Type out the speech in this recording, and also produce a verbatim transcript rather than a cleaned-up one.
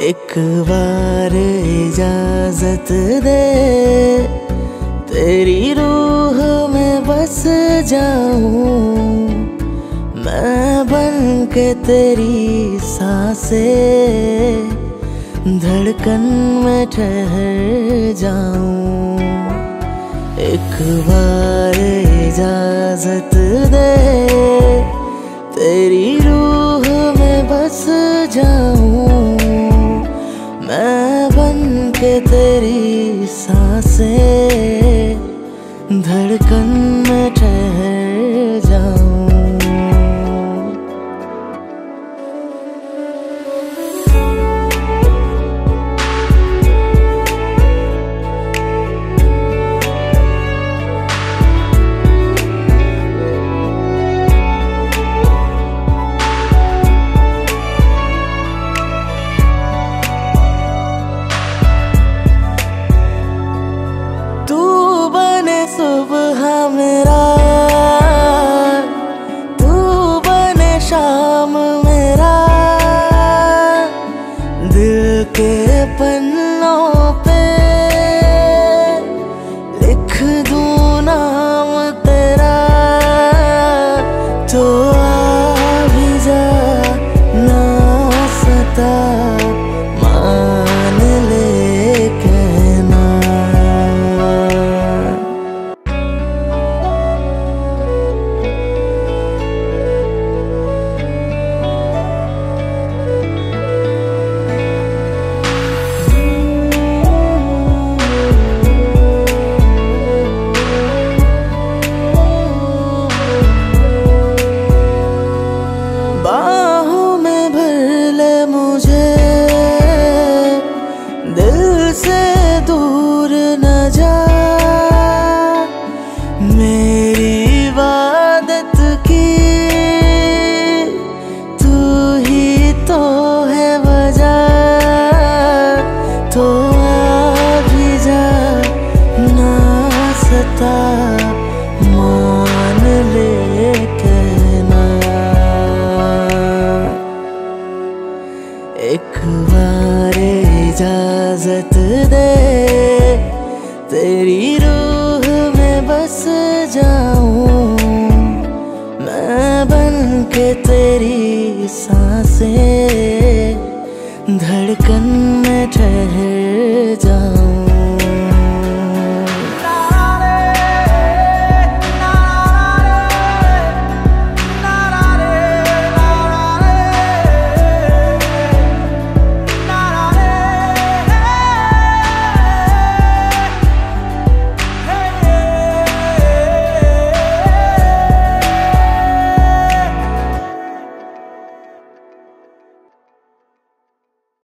एक बार इजाजत दे, तेरी रूह में बस जाऊं मैं, बन के तेरी सांसें धड़कन में ठहर जाऊं। एक बार इजाजत दे, तेरी रूह में बस जाऊं मैं, बन के तेरी सांसें धड़कन में ठहर जाऊं। सुबह मेरा तू बने शाम मेरा, दिल के पन्नों पे लिख दूं नाम तेरा, तो आ भी जा ना सता मान ले कहना। बाहों में भर ले मुझे, दिल से दूर न जा, मेरी इबादत की तू ही तो है वजह, तो आ भी जा ना सता मान ले कहना। एक बार इजाजत दे, तेरी रूह में बस जाऊं मैं, बन के तेरी सांसें धड़कन में ठहर